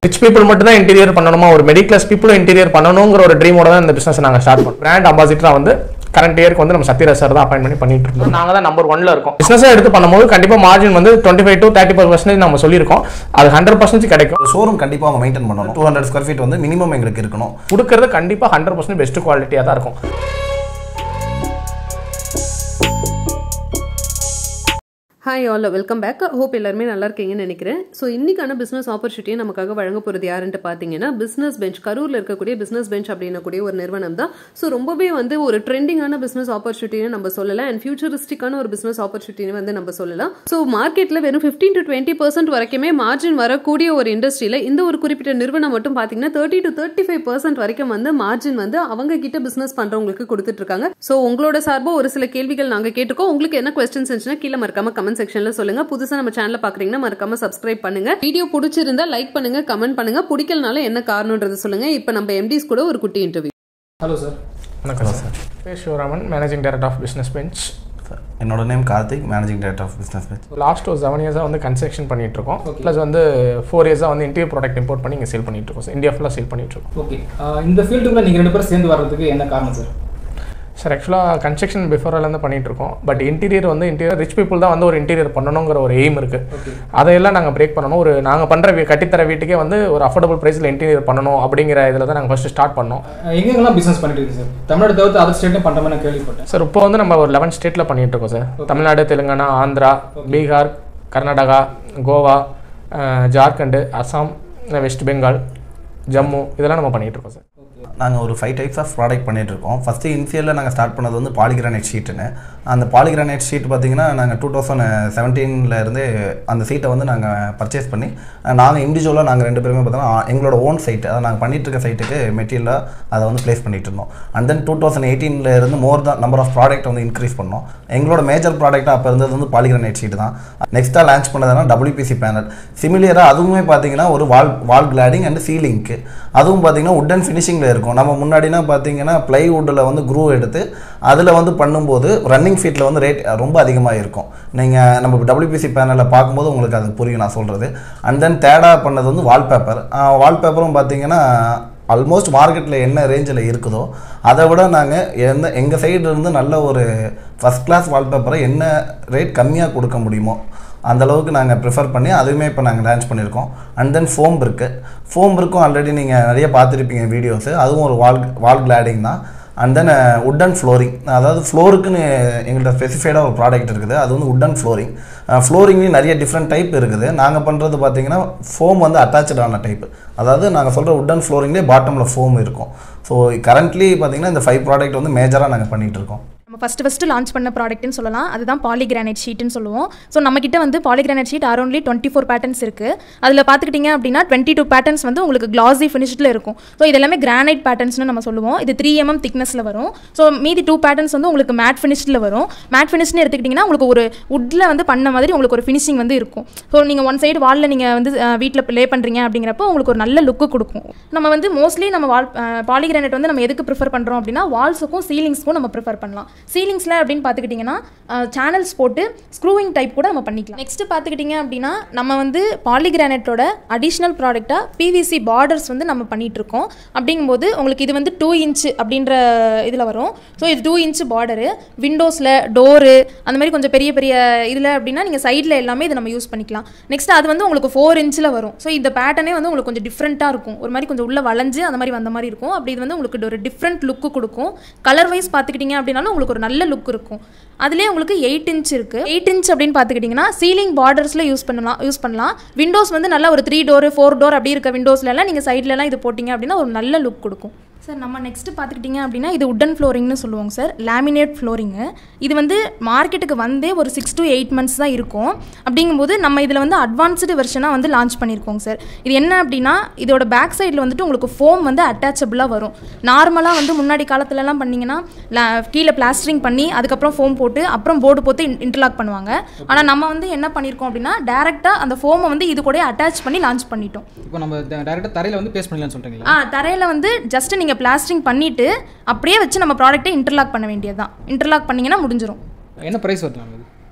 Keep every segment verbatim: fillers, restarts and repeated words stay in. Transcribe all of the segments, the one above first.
Rich people மட்டும் தான் interior பண்ணணுமா, ஒரு மிடில் கிளாஸ் பீப்புளும் இன்டீரியர் பண்ணணுங்கிற ஒரு ட்ரீமோட தான் இந்த பிசினஸ் நாங்கள் ஸ்டார்ட் பண்ணோம். பிராண்ட் அம்பாசிடரா வந்து கரண்ட் இயருக்கு வந்து நம்ம சத்யராஜ் சார் தான் அப்பாயின்ட் பண்ணி பண்ணிட்டு இருக்கோம். நாங்கள் தான் நம்பர் ஒன்ல இருக்கோம். பிசினஸை எடுத்து பண்ணும்போது கண்டிப்பாக மார்ஜின் வந்து twenty five to thirty five percentage நம்ம சொல்லியிருக்கோம். அது ஹண்ட்ரட் பர்சன்டேஜ் கிடைக்கும். ஷோரூம் கண்டிப்பாக அவங்க மெயின்டைன் பண்ணணும். டூ ஹண்ட்ரட் ஸ்கொயர் ஃபீட் வந்து மினிமம் எங்களுக்கு இருக்கணும். கொடுக்கறது கண்டிப்பாக ஹண்ட்ரட் பர்சன்ட் பெஸ்ட் குவாலிட்டியாக தான் இருக்கும். Hi all, welcome back. Hope எல்லாருமே நல்லா இருக்கீங்கன்னு நினைக்கிறேன். ஸோ இன்னைக்கான பிஸ்னஸ் ஆப்பர்ச்சுனிட்டியை நமக்காக வழங்க போகிறது யாருன்ட்டு பார்த்தீங்கன்னா பிஸ்னஸ் பெஞ்ச், கரூரில் இருக்கக்கூடிய பிஸ்னஸ் பெஞ்ச் அப்படின்னக்கூடிய ஒரு நிறுவனம் தான். ஸோ ரொம்பவே வந்து ஒரு ட்ரெண்டிங்கான பிஸ்னஸ் ஆப்பர்ச்சுனிட்டின்னு நம்ம சொல்லலாம், அண்ட் ஃபியூச்சரிஸ்டிக்கான ஒரு பிஸ்னஸ் ஆப்பர்ச்சுனிட்டின்னு வந்து நம்ம சொல்லலாம். ஸோ மார்க்கெட்டில் வெறும் ஃபிஃப்டீன் டு டுவெண்ட்டி பர்சன்ட் வரைக்குமே மார்ஜின் வரக்கூடிய ஒரு இண்டஸ்ட்ரியில் இந்த ஒரு குறிப்பிட்ட நிறுவனம் மட்டும் பார்த்தீங்கன்னா thirty to thirty five percent வரைக்கும் வந்து மார்ஜின் வந்து அவங்க கிட்ட பிஸ்னஸ் பண்ணுறவங்களுக்கு கொடுத்துட்டு இருக்காங்க. ஸோ உங்களோட சார்பாக ஒரு சில கேள்விகள் நாங்கள் கேட்டிருக்கோம். உங்களுக்கு என்ன கொஸ்டின்ஸ் இருந்துச்சுன்னா கீழே மறக்காம கமெண்ட் செக்ஷன்ல சொல்லுங்க. புதுசா நம்ம சேனலை பாக்குறீங்கன்னா மறக்காம சப்ஸ்கிரைப் பண்ணுங்க. வீடியோ பிடிச்சிருந்தா லைக் பண்ணுங்க, கமெண்ட் பண்ணுங்க. பிடிக்கலனால என்ன காரணம்ன்றது சொல்லுங்க. இப்போ நம்ம எம்டிஸ் கூட ஒரு குட்டி இன்டர்வியூ. Hello sir. வணக்கம் சார். பேர் Sivaraman, managing director of business bench. என்னோட name Karthik, managing director of business bench. Last ஒரு செவன் இயர்ஸாக வந்து கன்ஸ்ட்ரக்ஷன் பண்ணிட்டு இருக்கோம். ப்ளஸ் வந்து ஃபோர் இயர்ஸாக வந்து இன்டீரியர் ப்ராடக்ட் இம்போர்ட் பண்ணி இங்கே சேல் பண்ணிட்டு இருக்கோம் சார். இந்தியா ஃபுல்லாக சேல் பண்ணிட்டு இருக்கோம். ஓகே, இந்த ஃபீல்டுக்குள்ள நீங்கள் ரெண்டு பேரும் சேர்ந்து வர்றதுக்கு என்ன காரணம் சார்? சார் ஆக்சுவலாக கன்ஸ்ட்ரக்ஷன் பிஃபோர்லேருந்து பண்ணிட்டு இருக்கோம். பட் இன்டீரியர் வந்து இன்டீரியர் ரிச் பீப்புள் தான் வந்து ஒரு இன்டீரியர் பண்ணணுங்கிற ஒரு எய்ம் இருக்குது. அதையெல்லாம் நாங்கள் பிரேக் பண்ணணும். ஒரு நாங்கள் பண்ணுற கட்டித்தர வீட்டுக்கே வந்து ஒரு அஃபோர்டபுள் ப்ரைஸில் இன்டீரியர் பண்ணணும் அப்படிங்கிற இதில் தான் நாங்கள் ஃபஸ்ட்டு ஸ்டார்ட் பண்ணோம். எங்கெல்லாம் பிஸ்னஸ் பண்ணிட்டு இருக்கு சார்? தமிழ்நாடு தவிர்த்து அதர் ஸ்டேட்டும் பண்ணுற மாதிரி கேள்விப்பட்டேன் சார். இப்போ வந்து நம்ம ஒரு லெவன் ஸ்டேட்டில் பண்ணிட்டு இருக்கோம் சார். தமிழ்நாடு, தெலுங்கானா, ஆந்திரா, பீகார், கர்நாடகா, கோவா, ஜார்க்கண்டு, அசாம், வெஸ்ட் பெங்கால், ஜம்மு, இதெல்லாம் நம்ம பண்ணிட்டு இருக்கோம் சார். நாங்கள் ஒரு ஃபைவ் டைப்ஸ் ஆஃப் ப்ராடக்ட் பண்ணிகிட்டு இருக்கோம். ஃபஸ்ட்டு இனிஷியலில் நாங்கள் ஸ்டார்ட் பண்ணது வந்து பாலிகிரானைட் ஷீட்டுன்னு. அந்த பாலிகிரானைட் ஷீட் பார்த்திங்கன்னா நாங்கள் டூ தௌசண்ட் செவன்டீனில் இருந்தே அந்த சீட்டை வந்து நாங்கள் பர்ச்சேஸ் பண்ணி நாங்கள் இண்டிவிஜுவலாக நாங்கள் ரெண்டு பேருமே பார்த்தோன்னா எங்களோட ஓன் சைட்டு, அதை நாங்கள் பண்ணிகிட்டு இருக்க சைட்டுக்கு மெட்டீரியலாக அதை வந்து ப்ளேஸ் பண்ணிகிட்டு இருந்தோம். அண்ட் தென் டூ தௌசண்ட் எயிட்டீனில் இருந்து மோர் தான் நம்பர் ஆஃப் ப்ராடக்ட் வந்து இன்க்ரீஸ் பண்ணோம். எங்களோட மேஜர் ப்ராடக்டாக அப்போ இருந்தது வந்து பாலிகிரானைட் ஷீட் தான். நெக்ஸ்ட்டாக லான்ச் பண்ணதுனா டபிள்யூபிசி பேனல். சிமிலியராக அதுவுமே பார்த்தீங்கன்னா ஒரு வால் வால் கிளாடிங் அண்ட் சீலிங்க்கு. அதுவும் பார்த்தீங்கன்னா உட் அண்ட் ஃபினிஷிங்கில் இருக்கும். நம்ம முன்னாடினா பார்த்தீங்கன்னா ப்ளைவுட்டில் வந்து க்ரூ எடுத்து அதில் வந்து பண்ணும்போது ரன்னிங் ஃபீட்டில் வந்து ரேட் ரொம்ப அதிகமாக இருக்கும். நீங்கள் நம்ம டபிள்யூபிசி பேனலில் பார்க்கும்போது உங்களுக்கு அது புரியும் நான் சொல்கிறது. அண்ட் தென் தேர்டாக பண்ணது வந்து வால்பேப்பர். வால்பேப்பரும் பார்த்தீங்கன்னா ஆல்மோஸ்ட் மார்க்கெட்டில் என்ன ரேஞ்சில் இருக்குதோ அதை விட நாங்கள் எந்த எங்கள் சைடு இருந்து நல்ல ஒரு ஃபஸ்ட் கிளாஸ் வால்பேப்பரை என்ன ரேட் கம்மியாக கொடுக்க முடியுமோ அந்தளவுக்கு நாங்கள் ப்ரிஃபர் பண்ணி அதுவுமே இப்போ நாங்கள் லான்ச் பண்ணியிருக்கோம். அண்ட் தென் ஃபோம் இருக்குது. ஃபோம் இருக்கும் ஆல்ரெடி நீங்கள் நிறைய பார்த்துருப்பீங்க வீடியோஸு. அதுவும் ஒரு வால் வால் கிளாடிங் தான். And then wood and flooring, அதாவது ஃப்ளோருக்குன்னு எங்கள்கிட்ட ஸ்பெசிஃபைடாக ஒரு ப்ராடக்ட் இருக்குது. அது வந்து உட் அண்ட் ஃப்ளோரிங். ஃப்ளோரிங்லேயும் நிறைய டிஃப்ரெண்ட் டைப் இருக்குது. நாங்கள் பண்ணுறது பார்த்தீங்கன்னா ஃபோம் வந்து அட்டாச்சான டைப்பு. அதாவது நாங்கள் சொல்கிற உட் அண்ட் ஃப்ளோரிங்லேயே பாட்டமில் ஃபோம் இருக்கும். ஸோ கரண்ட்லி பார்த்தீங்கன்னா இந்த ஃபைவ் ப்ராடக்ட் வந்து மேஜராக நாங்கள் பண்ணிகிட்டு இருக்கோம். நம்ம ஃபஸ்ட்டு ஃபஸ்ட்டு லான்ச் பண்ண ப்ராடக்ட்னு சொல்லலாம். அதுதான் பாலிகிரானைட் ஷீட்டுன்னு சொல்லுவோம். ஸோ நம்மக்கிட்ட வந்து polygranite sheet aroundly twenty four patterns இருக்குது. அதில் பார்த்துக்கிட்டிங்க அப்படின்னா டுவெண்ட்டி டூ பேட்டர்ன்ஸ் வந்து உங்களுக்கு கிளாஸி ஃபினிஷ்டில் இருக்கும். ஸோ இது எல்லாமே கிரானைட் பேட்டர்ன்ஸ்னு நம்ம சொல்லுவோம். இது த்ரீ எம்எம் திக்னஸில் வரும். ஸோ மீதி டூ பேட்டர்ன்ஸ் வந்து உங்களுக்கு மேட் ஃபினிஷ்டில் வரும். மேட் ஃபினிஷ்னு எடுத்துக்கிட்டிங்கன்னா உங்களுக்கு ஒரு உட்டில் வந்து பண்ண மாதிரி உங்களுக்கு ஒரு ஃபினிஷிங் வந்து இருக்கும். ஸோ நீங்கள் ஒன் சைடு வாலில் நீங்கள் வந்து வீட்டில் ப்ளே பண்ணுறீங்க அப்படிங்கிறப்போ உங்களுக்கு ஒரு நல்ல லுக்கு கொடுக்கும். நம்ம வந்து மோஸ்ட்லி நம்ம வால் பாலிகிரானைட் வந்து நம்ம எதுக்கு ப்ரிஃபர் பண்ணுறோம் அப்படின்னா வால்ஸுக்கும் சீலிங்ஸ்க்கும் நம்ம ப்ரிஃபர் பண்ணலாம். சீலிங்ஸில் அப்படின்னு பார்த்துக்கிட்டிங்கன்னா சேனல்ஸ் போட்டு ஸ்க்ரூவிங் டைப் கூட நம்ம பண்ணிக்கலாம். நெக்ஸ்ட்டு பார்த்துக்கிட்டிங்க அப்படின்னா நம்ம வந்து பாலிகிரானைட்டோட அடிஷ்னல் ப்ராடக்டாக பிவிசி பார்டர்ஸ் வந்து நம்ம பண்ணிகிட்ருக்கோம். அப்படிங்கும்போது உங்களுக்கு இது வந்து டூ இன்ச்சு அப்படின்ற இதில் வரும். ஸோ இது டூ இன்ச்சு பார்டரு விண்டோஸில் டோரு அந்த மாதிரி கொஞ்சம் பெரிய பெரிய இதில் அப்படின்னா நீங்கள் சைடில் எல்லாமே இதை நம்ம யூஸ் பண்ணிக்கலாம். நெக்ஸ்ட் அது வந்து உங்களுக்கு ஃபோர் இன்ச்சில் வரும். ஸோ இந்த பேட்டர்னே வந்து உங்களுக்கு கொஞ்சம் டிஃப்ரெண்ட்டாக இருக்கும். ஒரு மாதிரி கொஞ்சம் உள்ளே வளைஞ்சு அந்த மாதிரி வந்த மாதிரி இருக்கும். அப்படி இது வந்து உங்களுக்கு ஒரு டிஃப்ரெண்ட் லுக்கு கொடுக்கும். கலர் வைஸ் பார்த்துக்கிட்டிங்க அப்படின்னாலும் உங்களுக்கு ஒரு நல்ல லுக் இருக்கும். அதுலேயே உங்களுக்கு எயிட் இன்ச் இருக்குது. எயிட் இன்ச் அப்படின்னு பார்த்துக்கிட்டிங்கன்னா சீலிங் பார்டர்ஸில் யூஸ் பண்ணலாம் யூஸ் பண்ணலாம் விண்டோஸ் வந்து நல்லா ஒரு த்ரீ டோரு ஃபோர் டோர் அப்படி இருக்க விண்டோஸ்லாம் நீங்கள் சைட்லலாம் இது போட்டிங்க அப்படின்னா ஒரு நல்ல லுக் கொடுக்கும். சார் நம்ம நெக்ஸ்ட்டு பார்த்துக்கிட்டிங்க அப்படின்னா இது உட்டன் ஃப்ளோரிங்னு சொல்லுவாங்க சார். Laminate flooring. இது வந்து மார்க்கெட்டுக்கு வந்தே ஒரு சிக்ஸ் டு எயிட் மந்த்ஸ் தான் இருக்கும். அப்படிங்கும்போது நம்ம இதில் வந்து அட்வான்ஸ்டு வெர்ஷனாக வந்து லான்ச் பண்ணியிருக்கோங்க சார். இது என்ன அப்படின்னா இதோட பேக் சைடில் வந்துட்டு உங்களுக்கு ஃபோம் வந்து அட்டாச்சபிளாக வரும். நார்மலாக வந்து முன்னாடி காலத்துலலாம் பண்ணிங்கன்னா கீழே பிளாஸ்டரிங் பண்ணி அதுக்கப்புறம் ஃபோம் போட்டு அப்புறம் போர்டு போட்டு இன்டர்லாக் பண்ணுவாங்க. ஆனால் நம்ம வந்து என்ன பண்ணியிருக்கோம் அப்படின்னா டேரெக்டாக அந்த ஃபோமை வந்து இது கூட அட்டாச் பண்ணி லான்ச் பண்ணிட்டோம். இப்போ நம்ம டேரெக்டாக தரையில் வந்து பேஸ்ட் பண்ணலாம்னு சொல்கிறீங்களா? ஆ தரையில் வந்து ஜஸ்ட் நீங்கள் பிளாஸ்டரிங் பண்ணிவிட்டு அப்படியே வச்சு நம்ம ப்ராடக்ட்டை இன்டர்லாக் பண்ண வேண்டியது தான். இன்டர்லாக் பண்ணிங்கன்னா முடிஞ்சிடும். என்ன ப்ரைஸ் வரலாம்?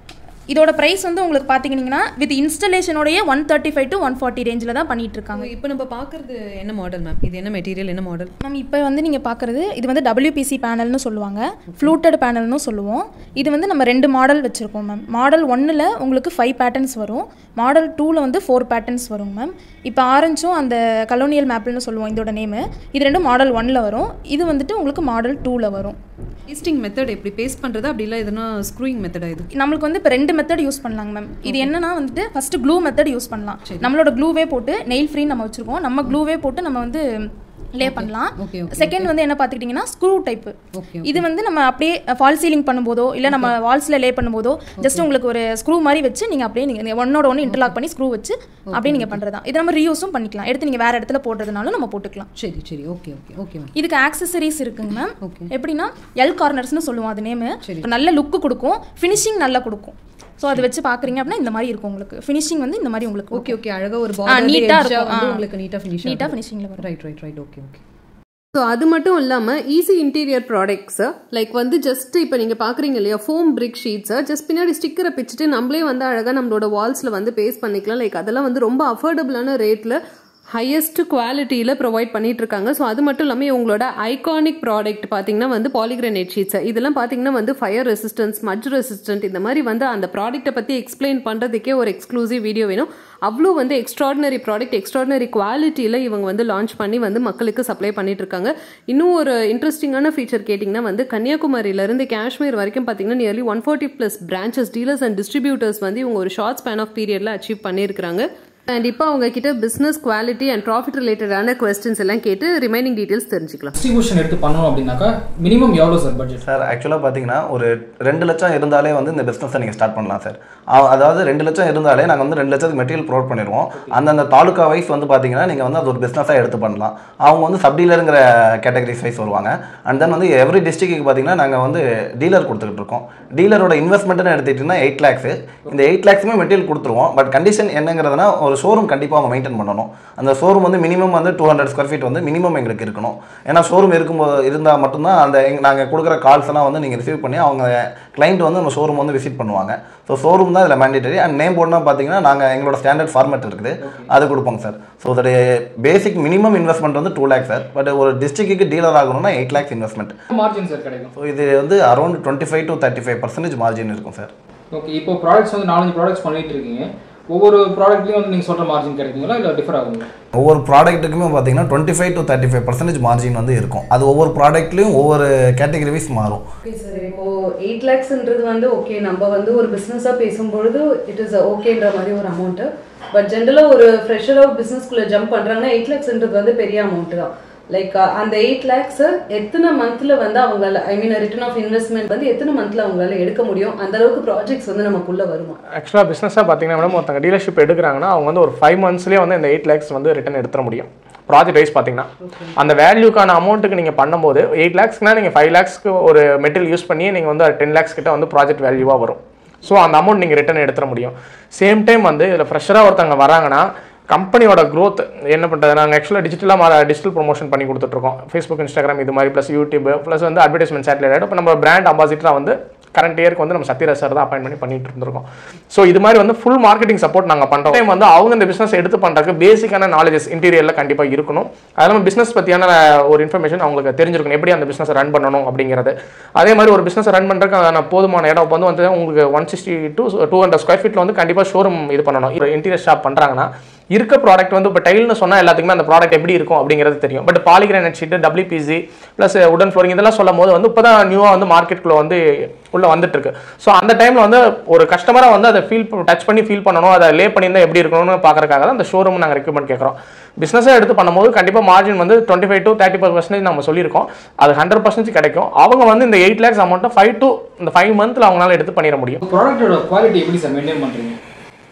இதோட ப்ரைஸ் வந்து உங்களுக்கு பார்த்தீங்கன்னா வித் இன்ஸ்டலேஷனோடைய one thirty five to one forty ரேஞ்சில் தான் பண்ணிட்டு இருக்காங்க. இப்போ நம்ம பார்க்குறது என்ன மாடல் மேம்? இது என்ன மெட்டீரியல், என்ன மாடல் மேம்? இப்போ வந்து நீங்கள் பார்க்குறது இது வந்து டபிள்யூபிசி பேனல்னு சொல்லுவாங்க, ஃப்ளூட்டட் பேனல்னு சொல்லுவோம். இது வந்து நம்ம ரெண்டு மாடல் வச்சுருக்கோம் மேம். மாடல் ஒன்னில் உங்களுக்கு ஃபைவ் பேட்டர்ன்ஸ் வரும், மாடல் டூவில் வந்து ஃபோர் பேட்டர்ன்ஸ் வரும் மேம். இப்போ ஆரஞ்சும் அந்த கலோனியல் மேப்பிள்னு சொல்லுவோம் இதோட நேமு, இது ரெண்டும் மாடல் ஒன்னில் வரும், இது வந்துட்டு உங்களுக்கு மாடல் டூவில் வரும். பேஸ்டிங் மெத்தட் எப்படி பேஸ்ட் பண்ணுறது அப்படி இல்லை எதுனா ஸ்க்ரூயிங் மெத்தடா? இது நம்மளுக்கு வந்து இப்போ ரெண்டு மெத்தட் யூஸ் பண்ணலாங்க மேம். இது என்னன்னா வந்துட்டு ஃபர்ஸ்ட் க்ளூ மெத்தட் யூஸ் பண்ணலாம். நம்மளோட க்ளூவே போட்டு நெயில் ஃப்ரீ நம்ம வச்சிருக்கோம், நம்ம க்ளூவே போட்டு நம்ம வந்து லே பண்ணலாம். செகண்ட் வந்து என்ன பார்த்துக்கிட்டிங்கன்னா ஸ்க்ரூ டைப். இது வந்து நம்ம அப்படியே ஃபால் சீலிங் பண்ணும்போதோ இல்லை நம்ம வால்ஸில் லே பண்ணும்போதோ ஜஸ்ட் உங்களுக்கு ஒரு ஸ்க்ரூ மாதிரி வச்சு நீங்கள் அப்படியே நீங்கள் ஒன்னோட ஒன்று இன்டர்லாக் பண்ணி ஸ்க்ரூ வச்சு அப்படியே நீங்கள் பண்ணுறது தான். இது நம்ம ரீயூஸும் பண்ணிக்கலாம், எடுத்து நீங்கள் வேறு இடத்துல போடுறதுனாலும் நம்ம போட்டுக்கலாம். சரி சரி ஓகே ஓகே ஓகே. இதுக்கு ஆக்சசரிஸ் இருக்குங்க மேம். எப்படின்னா எல் கார்னர்ஸ்னு சொல்லுவோம் அது நேமு. நல்ல லுக்கு கொடுக்கும், ஃபினிஷிங் நல்லா கொடுக்கும். ஸோ அதை வச்சு பார்க்குறீங்க அப்படின்னா இந்த மாதிரி இருக்கும் உங்களுக்கு. ஃபினிஷிங் வந்து இந்த மாதிரி உங்களுக்கு ஓகே ஓகே அழகாக ஒரு பால் நீட்டாக இருக்கும், உங்களுக்கு நீட்டாக ஃபினிஷ் நீட்டாக ஃபினிஷிங்கில் வரும். Right right right okay okay. So அது மட்டும் இல்லாமல் ஈஸி இன்டீரியர் ப்ராடக்ட்ஸு லைக் வந்து ஜஸ்ட் இப்போ நீங்கள் பார்க்குறீங்க இல்லையா ஃபோம் பிரிக் ஷீட்ஸை ஜஸ்ட் பின்னாடி ஸ்டிக்கரை பிச்சுட்டு நம்மளே வந்து அழகாக நம்மளோட வால்ஸில் வந்து பேஸ்ட் பண்ணிக்கலாம். லைக் அதெல்லாம் வந்து ரொம்ப அஃபோர்டபுளான ரேட்டில் ஹையஸ்ட் குவாலிட்டியில் ப்ரொவைட் பண்ணிட்டு இருக்காங்க. ஸோ அது மட்டும் இல்லாமல் உங்களோட ஐகானிக் ப்ராடக்ட் பார்த்தீங்கன்னா வந்து பாலிகிரானைட் ஷீட்ஸ் இதெல்லாம் பார்த்தீங்கன்னா வந்து ஃபயர் ரெசிஸ்டன்ஸ், மட்ஜ் ரெசிஸ்டன்ட், இந்த மாதிரி வந்து அந்த ப்ராடக்ட்டை பற்றி எக்ஸ்பிளைன் பண்ணுறதுக்கே ஒரு எக்ஸ்க்ளூசிவ் வீடியோ வேணும். அவ்வளோ வந்து எக்ஸ்ட்ராடினரி ப்ராடக்ட் எக்ஸ்ட்ராடினரி குவாலிட்டியில் இவங்க வந்து லான்ச் பண்ணி வந்து மக்களுக்கு சப்ளை பண்ணிட்டு இருக்காங்க. இன்னும் ஒரு இன்ட்ரெஸ்டிங்கான ஃபீச்சர் கேட்டிங்கன்னா வந்து கன்னியாகுமரியிலேருந்து காஷ்மீர் வரைக்கும் பார்த்தீங்கன்னா nearly one forty plus branches, dealers and distributors வந்து இவங்க ஒரு ஷார்ட் ஸ்பேன் ஆஃப் பீரியடில் அச்சீவ் பண்ணியிருக்காங்க. அண்ட் இப்போ அவங்க கிட்ட பிசினஸ் குவாலிட்டி அண்ட் ப்ராஃபிட் ரிலேட்டடான கொஸ்டின்ஸ் எல்லாம் கேட்டு ரிமைனிங் டீடைல்ஸ் தெரிஞ்சுக்கலாம். டிஸ்ட்ரிபியூஷன் எடுத்து பண்ணணும் அப்படின்னாக்கா மினிமம் எவ்வளோ சார் பட்ஜெட்? சார் ஆக்சுவலாக பார்த்தீங்கன்னா ஒரு ரெண்டு லட்சம் இருந்தாலே வந்து இந்த பிஸ்னஸை நீங்கள் ஸ்டார்ட் பண்ணலாம் சார். அதாவது ரெண்டு லட்சம் இருந்தாலே நாங்கள் வந்து ரெண்டு லட்சத்துக்கு மெட்டீரியல் ப்ரொவைட் பண்ணிடுவோம். அந்தந்த தாலுக்கா வைஸ் வந்து பார்த்தீங்கன்னா நீங்கள் வந்து அது ஒரு பிஸ்னஸாக எடுத்து பண்ணலாம். அவங்க வந்து சப் டீலருங்கிற கேட்டகரிஸ் வைஸ் வருவாங்க. அண்ட் தென் வந்து எவ்ரி டிஸ்ட்ரிக்ட்டுக்கு பார்த்தீங்கன்னா நாங்கள் வந்து டீலர் கொடுத்துக்கிட்டு இருக்கோம். டீலரோட இன்வெஸ்ட்மெண்ட்னு எடுத்துக்கிட்டிங்கன்னா எயிட் லேக்ஸு இந்த எயிட் லேக்ஸுமே மெட்டீரியல் கொடுத்துருவோம். பட் கண்டிஷன் என்னங்கிறதுனா ஒரு ஷோரூம் கண்டிப்பாக அவங்க மெயின்டைன் பண்ணணும். அந்த ஷோரூம் வந்து மினிமம் வந்து டூ ஹண்ட்ரட் ஸ்கொயர் ஃபீட் வந்து மினிமம் எங்களுக்கு இருக்கணும். ஏன்னா ஷோரூம் இருக்கும்போது இருந்தால் மட்டும்தான் அந்த நாங்கள் கொடுக்குற கால்ஸ் எல்லாம் வந்து நீங்கள் ரிசீவ் பண்ணி அவங்க கிளைண்ட் வந்து நம்ம ஷோரூம் வந்து விசிட் பண்ணுவாங்க. ஸோ ஷோரூம் தான் இதில் மேண்டேட்டரி. அண்ட் நேம் போர்டுனா பார்த்தீங்கன்னா நாங்கள் எங்களோட ஸ்டாண்டர்ட் ஃபார்மேட் இருக்குது அது கொடுப்போங்க சார். ஸோ அதோடைய பேசிக் மினிமம் இன்வெஸ்ட்மெண்ட் வந்து டூ லேக்ஸ் சார். பட் ஒரு டிஸ்ட்ரிக்ட்டுக்கு டீலர் ஆகணும்னா eight lakhs investment. Margin sir கிடைக்கும். ஸோ இது வந்து around twenty five to thirty five percentage margin இருக்கும் சார். ஓகே, இப்போ ப்ராடக்ட்ஸ் வந்து நாலஞ்சு ப்ராடக்ட்ஸ் பண்ணிட்டு இருக்கீங்க, ஒவ்வொரு ப்ராடக்ட்லையும் வந்து நீங்கள் சொல்கிற மார்ஜின் கிடைக்குங்களா இல்லை டிஃபர் ஆகுங்களா? ஒவ்வொரு ப்ராடக்ட்டுக்குமே பார்த்தீங்கன்னா twenty five to thirty five percentage margin வந்து இருக்கும். அது ஒவ்வொரு ப்ராடக்ட்லையும் ஒவ்வொரு கேட்டகரி வைஸ் மாறும். ஓகே சார், இப்போது எயிட் லேக்ஸ்ன்றது வந்து ஓகே நம்ம வந்து ஒரு பிஸ்னஸாக பேசும்பொழுது இட் இஸ் ஓகேன்ற மாதிரி ஒரு அமௌண்ட்டு. பட் ஜென்ரலாக ஒரு ஃப்ரெஷராக பிஸ்னஸ்குள்ளே ஜம்ப் பண்ணுறாங்கன்னா எயிட் லேக்ஸ்ன்றது வந்து பெரிய அமௌண்ட்டு தான். லைக் அந்த எயிட் லேக்ஸை எத்தனை மந்த்தில் வந்து அவங்களால I mean return of investment வந்து எத்தனை மந்த்தில் அவங்களால எடுக்க முடியும்? அந்த அளவுக்கு ப்ராஜெக்ட்ஸ் வந்து நமக்குள்ளே வருமா? ஆக்சுவலாக பிஸ்னஸாக பார்த்தீங்கன்னா மேடம் ஒருத்தங்க டீலர்ஷிப் எடுக்கிறாங்கன்னா அவங்க வந்து ஒரு ஃபைவ் மந்த்ஸ்லேயே வந்து இந்த எயிட் லேக்ஸ் வந்து ரிட்டர்ன் எடுத்துட முடியும். ப்ராஜெக்ட் வைஸ் பார்த்தீங்கன்னா அந்த வேல்யூக்கான அமௌண்ட்டுக்கு நீங்கள் பண்ணும்போது எயிட் லேக்ஸ்க்குனா நீங்கள் ஃபைவ் லேக்ஸ்க்கு ஒரு மெட்டீரியல் யூஸ் பண்ணி நீங்கள் வந்து டென் லேக்ஸ் கிட்ட வந்து ப்ராஜெக்ட் வேல்யூவாக வரும். ஸோ அந்த அமௌண்ட் நீங்கள் ரிட்டர்ன் எடுத்துட முடியும். சேம் டைம் வந்து இதில் ஃப்ரெஷராக ஒருத்தவங்க வராங்கன்னா கம்பெனியோட க்ரோத் என்ன பண்ணுறது, நாங்கள் ஆக்சுவலாக டிஜிட்டலாக டிஜிட்டல் ப்ரொமோஷன் பண்ணி கொடுத்துட்ருக்கோம். ஃபேஸ்புக், இன்ஸ்டாகிராம் இது மாதிரி ப்ளஸ் யூடியூப் ப்ளஸ் வந்து அட்வர்டைஸ்மெண்ட் சேட்டலைட். இப்போ நம்ம பிராண்ட் அம்பாசிடராக வந்து கரண்ட் இயருக்கு வந்து நம்ம சத்யராஜ் சார் தான் அப்பாயின்ட் பண்ணி பண்ணிட்டு இருந்திருக்கோம். ஸோ இது மாதிரி வந்து ஃபுல் மார்க்கெட்டிங் சப்போர்ட் நாங்கள் பண்ணுறோம். டைம் வந்து அவங்க இந்த பிஸ்னஸ் எடுத்து பண்ணுறதுக்கு பேசிக்கான நாலேஜஸ் இன்டீரியரில் கண்டிப்பாக இருக்கணும். அது இல்லாமல் பிஸ்னஸ் பற்றியான ஒரு இன்ஃபர்மேஷன் அவங்களுக்கு தெரிஞ்சிருக்கணும், எப்படி அந்த பிஸ்னஸ் ரன் பண்ணணும் அப்படிங்கிறது. அதே மாதிரி ஒரு பிஸ்னஸ் ரன் பண்ணுறதுக்கு அதான போதுமான இடம் வந்து வந்து உங்களுக்கு one sixty two two hundred square ஃபீட்டில் வந்து கண்டிப்பாக ஷோரூம் இது பண்ணணும். இப்போ இன்டீரியர் ஷாப் பண்ணுறாங்கன்னா இருக்க ப்ராடக்ட் வந்து இப்போ டைல்னு சொன்னால் எல்லாத்துக்குமே அந்த ப்ராடக்ட் எப்படி இருக்கும் அப்படிங்கிறது தெரியும். But polygranite sheet, WPC plus உடன் ஃப்ளோரிங் இதெல்லாம் சொல்லும் போது வந்து இப்போ தான் நியூவாக வந்து மார்க்கெட்டுக்குள்ளே வந்து உள்ளே வந்துட்டு இருக்கு. ஸோ அந்த டைமில் வந்து ஒரு கஸ்டமராக வந்து அதை ஃபீல் டச் பண்ணி ஃபீல் பண்ணணும், அதை லே பண்ணியிருந்தால் எப்படி இருக்கணும்னு பார்க்கறதுக்காக தான் அந்த ஷோரூம் நாங்கள் ரெக்கமெண்ட் கேட்குறோம். பிஸ்னஸாக எடுத்து பண்ணும்போது கண்டிப்பாக மார்ஜின் வந்து twenty five to thirty five percentage நம்ம சொல்லியிருக்கோம். அது ஹண்ட்ரட் பர்சன்டேஜ் கிடைக்கும். அவங்க வந்து இந்த எயிட் லேக்ஸ் அமௌண்ட்டை ஃபைவ் டு இந்த ஃபைவ் மந்த்தில் அவங்களால எடுத்து பண்ணிட முடியும். ப்ராடக்ட்டோட குவாலிட்டி எப்படி சார் மெயின்டைன் பண்ணுறீங்க?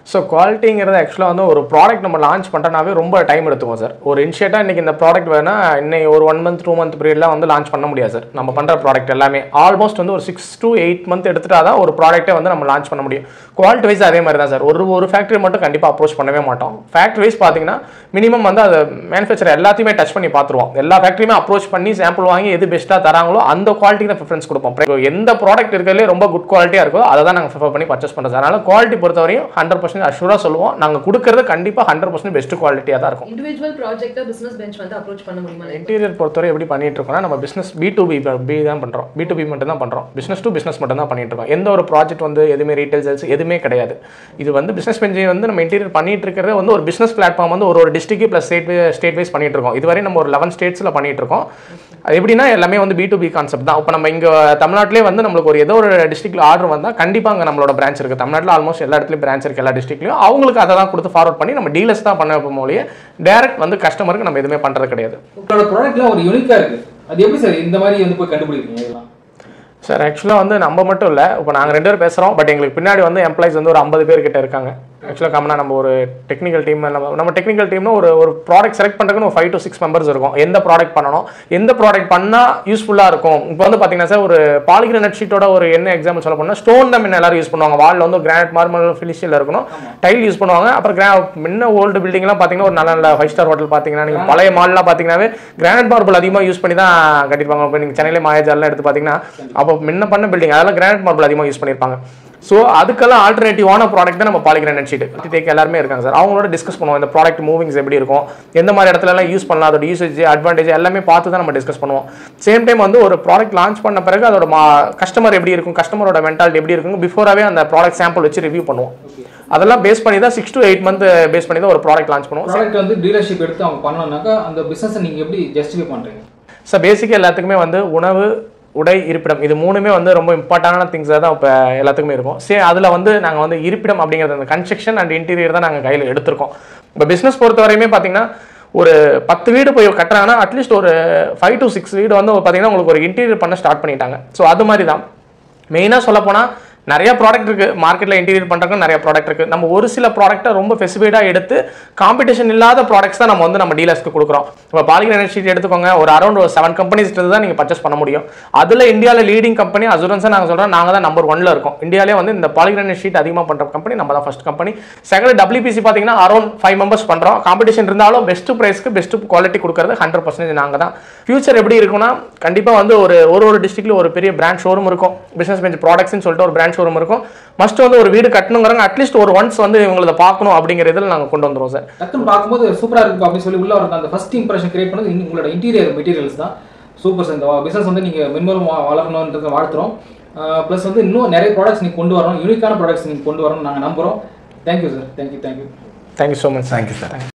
ஸோ குவாலிட்டிங்கிறது ஆக்சுவலாக வந்து ஒரு ப்ராடக்ட் நம்ம லான்ச் பண்ணுறனாவே ரொம்ப டைம் எடுத்துக்கும் சார். ஒரு இனிஷியேட்டாக இன்றைக்கி இந்த ப்ராடக்ட் வேணால் இன்னைக்கு ஒரு ஒன் மந்த் டூ மந்த் பீரியட்லாம் வந்து லான்ச் பண்ண முடியாது சார். நம்ம பண்ணுற ப்ராடக்ட் எல்லாமே ஆல்மோஸ்ட் வந்து ஒரு சிக்ஸ் டு எயிட் மந்த் எடுத்துட்டா தான் ஒரு ப்ராடக்ட்டை வந்து நம்ம லான்ச் பண்ண முடியும். குவாலிட்டி வைஸ் அதே மாதிரி தான் சார். ஒரு ஒரு ஃபேக்ட்ரி மட்டும் கண்டிப்பாக அப்ரோச் பண்ணவே மாட்டோம். ஃபேக்ட்ரி வைஸ் பார்த்தீங்கன்னா மினிமம் வந்து அதை மேனுஃபேக்சர் எல்லாத்தையுமே டச் பண்ணி பார்த்துருவோம். எல்லா ஃபேக்ட்ரியுமே அப்ரோச் பண்ணி சாம்பிள் வாங்கி எது பெஸ்ட்டாக தராங்களோ அந்த குவாலிட்டிக்கு தான் ப்ரிஃபரன்ஸ் கொடுப்போம். எந்த ப்ராடக்ட் இருக்கிறதுலே ரொம்ப குட் குவாலிட்டியாக இருக்கோ அதை தான் நாங்கள் ப்ரிஃபர் பண்ணி பர்ச்சேஸ் பண்ணுறோம். அதனால் குவாலிட்டி பொறுத்தவரையும் ஹண்ட்ரட் பர்சன்ட் அஷூராக சொல்லுவோம். நாங்கள் கொடுக்கறது கண்டிப்பாக ஹண்ட்ரட் பர்சன்ட் பெஸ்ட் குவாலிட்டியாக தான் இருக்கும். இண்டிவிஜுவல் ப்ராஜெக்ட்டை பிசினஸ் பெஞ்ச் வந்து அப்ரோச் பண்ண முடியுமா? இன்டீரியர் பொறுத்தவரை எப்படி பண்ணிட்டு இருக்கோம்னா நம்ம business B to B B தான் பண்ணுறோம். பி டு பி மட்டும் தான் பண்ணுறோம். பிஸ்னஸ் டு பிஸ்னஸ் மட்டும் தான் பண்ணிட்டு இருக்கோம். எந்த ஒரு ப்ராஜெக்ட் வந்து எதுவுமே ரீட்டைல் சேல்ஸ் எதுவுமே கிடையாது. இது வந்து பிஸ்னஸ் பெஞ்சை வந்து நம்ம இன்டீரியர் பண்ணிட்டு இருக்கிறது வந்து ஒரு பிஸ்னஸ் பிளாட்ஃபார்ம் வந்து ஒரு ஒரு district plus state state wise பண்ணிட்டு இருக்கோம். இதுவரை நம்ம ஒரு லெவன் ஸ்டேட்ஸில் பண்ணிட்டு இருக்கோம். அது எப்படின்னா எல்லாமே வந்து பி டு பி கான்செப்ட் தான். இப்போ நம்ம இங்கே தமிழ்நாட்டிலே வந்து நம்மளுக்கு ஒரு ஏதோ ஒரு டிஸ்ட்ரிக்ட்ல ஆர்டர் வந்தால் கண்டிப்பாக அங்கே நம்மளோட பிரான்ச் இருக்குது. தமிழ்நாட்டில் ஆல்மோஸ்ட் எல்லா இடத்துலையும் பிரான்ச் இருக்குது. எல்லா டிஸ்ட்ரிக்ட்லையும் அவங்களுக்கு அதை தான் கொடுத்து ஃபார்வர்ட் பண்ணி நம்ம டீலர்ஸ் தான் பண்ண போலியே டைரக்ட் வந்து கஸ்டமருக்கு நம்ம எதுவுமே பண்ணுறது கிடையாது. உங்களோட ப்ராடக்ட்லாம் ஒரு யூனிக்காக இருக்குது. அது எப்படி சார் இந்த மாதிரி வந்து போய் கண்டுபிடிக்கிறீங்க இதெல்லாம்? சார் ஆக்சுவலாக வந்து நம்ம மட்டும் இல்லை, இப்போ நாங்கள் ரெண்டு பேர் பேசுகிறோம். பட் எங்களுக்கு பின்னாடி வந்து எம்ப்ளாயிஸ் வந்து ஒரு ஐம்பது பேர் கிட்ட இருக்காங்க. ஆக்சுவலாக காமனாக நம்ம ஒரு டெக்னிக்கல் டீம் நம்ம நம்ம டெக்னிக்கல் டீம்னு ஒரு ஒரு ப்ராடக்ட் செலக்ட் பண்ணுறதுன்னு ஒரு ஃபைவ் டு சிக்ஸ் மெம்பர்ஸ் இருக்கும். எந்த ப்ராடக்ட் பண்ணணும், எந்த ப்ராடக்ட் பண்ணால் யூஸ்ஃபுல்லாக இருக்கும். இப்போ வந்து பார்த்தீங்கன்னா சார் ஒரு பாலிகிரானைட் ஷீட்டோட ஒரு என்ன எக்ஸாம்பிள் சொல்ல போனால் ஸ்டோன் தான் முன்ன எல்லாரும் யூஸ் பண்ணுவாங்க. வாலில் வந்து கிரானைட் மார்மல் ஃபினிஷில் இருக்கணும், டைல் யூஸ் பண்ணுவாங்க. அப்புறம் கிரா முன்ன ஓல்டு பில்டிங்லாம் பார்த்தீங்கன்னா ஒரு நல்ல நல்ல ஃபைவ் ஸ்டார் ஹோட்டல் பார்த்தீங்கன்னா நீங்கள் பழைய மால்லாம் பார்த்தீங்கன்னாவே கிரானைட் மார்பிள் அதிகமாக யூஸ் பண்ணி தான் கட்டிருப்பாங்க. இப்போ நீங்கள் சென்னையிலே மாயாஜாலாம் எடுத்து பார்த்தீங்கன்னா அப்போ முன்ன பண்ண பில்டிங் அதெல்லாம் கிரானைட் மார்பிள் அதிகமாக யூஸ் பண்ணியிருப்பாங்க. ஸோ அதுக்கெல்லாம் ஆல்டர்னேட்டிவான ப்ராடக்ட் தான் நம்ம பாலிகிரானைட் ஷீட் டேக் எல்லாருமே இருக்காங்க சார். அவங்களோட டிஸ்கஸ் பண்ணுவோம் இந்த ப்ராடக்ட் மூவிங்ஸ் எப்படி இருக்கும், எந்த மாதிரி இடத்துலலாம் யூஸ் பண்ணலாம், அதோட யூசேஜ் அட்வான்டேஜ் எல்லாமே பார்த்து தான் நம்ம டிஸ்கஸ் பண்ணுவோம். சேம் டைம் வந்து ஒரு ப்ராடக்ட் லான்ச் பண்ண பிறகு அதோட கஸ்டமர் எப்படி இருக்கும், கஸ்டமரோட மென்டாலிட்டி எப்படி இருக்கும் பிஃபோராகவே அந்த ப்ராடக்ட் சாம்பிள் வச்சு ரிவ்யூ பண்ணுவோம். அதெல்லாம் பேஸ் பண்ணி தான் six to eight month phase பண்ணி தான் ஒரு ப்ராடக்ட் லான்ச் பண்ணுவோம். ப்ராடக்ட் வந்து டீலர்ஷிப் எடுத்து அவங்க பண்ணணும்னாக்கா அந்த பிஸ்னஸை நீங்கள் எப்படி ஜஸ்டிஃபை பண்ணுறீங்க? சார் பேசிக்காக எல்லாத்துக்குமே வந்து உணவு, உடை, இருப்பிடம் இது மூணுமே வந்து ரொம்ப இம்பார்ட்டண்டான திங்ஸாக தான் இப்போ எல்லாத்துக்குமே இருக்கும். சரி அதில் வந்து நாங்கள் வந்து இருப்பிடம் அப்படிங்கிறது அந்த கன்ஸ்ட்ரக்ஷன் அண்ட் இன்டீரியர் தான் நாங்கள் கையில் எடுத்திருக்கோம். இப்போ பிஸ்னஸ் பொறுத்த வரையுமே பார்த்தீங்கன்னா ஒரு பத்து வீடு போய் கட்டுறாங்கன்னா அட்லீஸ்ட் ஒரு ஃபைவ் டு சிக்ஸ் வீடு வந்து பார்த்தீங்கன்னா உங்களுக்கு ஒரு இன்டீரியர் பண்ண ஸ்டார்ட் பண்ணிட்டாங்க. ஸோ அது மாதிரி தான் மெயினாக சொல்ல போனால் நிறைய ப்ராடக்ட் இருக்குது மார்க்கெட்டில் இன்டீரியர் பண்ணுறதுக்கு நிறைய ப்ராடக்ட் இருக்குது. நம்ம ஒரு சில ப்ராடக்ட்டை ரொம்ப ஸ்பெசிஃபைடாக எடுத்து காம்படிஷன் இல்லாத ப்ராடக்ட்ஸ் தான் நம்ம வந்து நம்ம டீலர்ஸ்க்கு கொடுக்குறோம். இப்போ பாலிகிரானைட் ஷீட் எடுத்துக்கோங்க, ஒரு அரௌண்ட் ஒரு செவன் கம்பெனிஸ் தான் நீங்கள் பர்ச்சேஸ் பண்ண முடியும். அதில் இந்தியாவில் லீடிங் கம்பெனி அசூரன்ஸாக நாங்கள் சொல்கிறோம். நாங்கள் தான் நம்பர் ஒன்ல இருக்கோம். இந்தியாவிலே வந்து இந்த பாலிகிரானைட் ஷீட் அதிகமாக பண்ணுற கம்பெனி நம்ம தான் ஃபர்ஸ்ட் கம்பெனி. செகண்ட் டபிள்யூபிசி பார்த்தீங்கன்னா அரௌண்ட் ஃபைவ் மெம்பர்ஸ் பண்ணுறோம். காம்படிஷன் இருந்தாலும் பெஸ்ட் ப்ரைஸ்க்கு பெஸ்ட் குவாலிட்டி கொடுக்குறது ஹண்ட்ரட் பர்சன்டேஜ் நாங்கள் தான். ஃபியூச்சர் எப்படி இருக்குன்னா கண்டிப்பாக வந்து ஒரு ஒரு டிஸ்ட்ரிக்ட்ல ஒரு பெரிய பிராண்ட் ஷோரூம் இருக்கும். பிஸ்னஸ் பெஞ்ச் ப்ராடக்ட்ஸ்னு சொல்லிட்டு ஒரு பிராண்ட் ஷோரூம் இருக்கும். மஸ்ட் வந்து ஒரு வீடு கட்டணுங்கிறாங்க அட்லீஸ்ட் ஒரு ஒன்ஸ் வந்து இவங்களை பார்க்கணும் அப்படிங்கிற இதில் நாங்கள் கொண்டு வந்துடுவோம் சார். டக்குன்னு பார்க்கும்போது சூப்பராக இருக்கும் அப்படின்னு சொல்லி உள்ள வரது அந்த ஃபர்ஸ்ட் இம்ப்ரெஷன் கிரியேட் பண்ணது உங்களோட இன்டீரியர் மெட்டீரியல்ஸ் தான். Super sir. இந்த பிஸ்னஸ் வந்து நீங்கள் மென்மேலும் வளரணுன்றதை வாழ்த்துறோம். ப்ளஸ் வந்து இன்னும் நிறைய ப்ராடக்ட்ஸ் நீங்கள் கொண்டு வரணும், யூனிக்கான ப்ராடக்ட்ஸ் நீங்கள் கொண்டு வரணும் நாங்கள் நம்புகிறோம். Thank you sir. Thank you thank you thank you so much. Thank you sir.